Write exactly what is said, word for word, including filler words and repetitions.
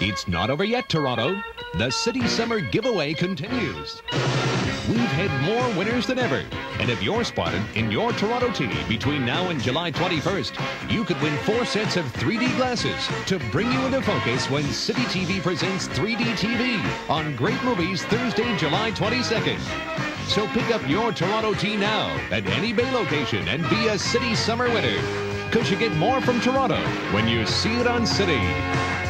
It's not over yet, Toronto. The City Summer Giveaway continues. We've had more winners than ever. And if you're spotted in your Toronto T V between now and July twenty-first, you could win four sets of three D glasses to bring you into focus when City T V presents three D T V on Great Movies Thursday, July twenty-second. So pick up your Toronto T now at any Bay location and be a City Summer winner. Because you get more from Toronto when you see it on City.